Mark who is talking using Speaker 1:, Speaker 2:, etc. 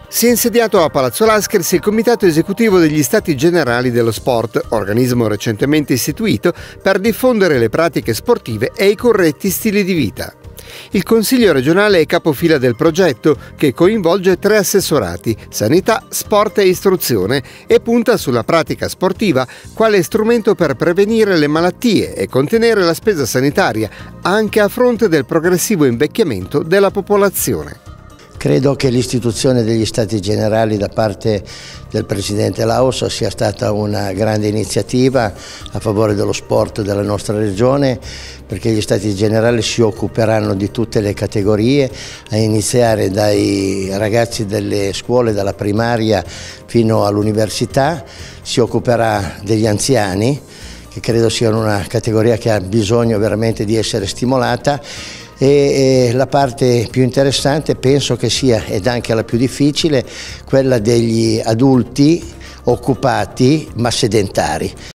Speaker 1: Si è insediato a Palazzo Lascris il Comitato Esecutivo degli Stati Generali dello Sport, organismo recentemente istituito per diffondere le pratiche sportive e i corretti stili di vita. Il Consiglio regionale è capofila del progetto, che coinvolge 3 assessorati, sanità, sport e istruzione, e punta sulla pratica sportiva quale strumento per prevenire le malattie e contenere la spesa sanitaria, anche a fronte del progressivo invecchiamento della popolazione.
Speaker 2: Credo che l'istituzione degli Stati Generali da parte del Presidente Laus sia stata una grande iniziativa a favore dello sport della nostra regione, perché gli Stati Generali si occuperanno di tutte le categorie, a iniziare dai ragazzi delle scuole, dalla primaria fino all'università, si occuperà degli anziani, che credo siano una categoria che ha bisogno veramente di essere stimolata. E la parte più interessante penso che sia, ed anche la più difficile, quella degli adulti occupati ma sedentari.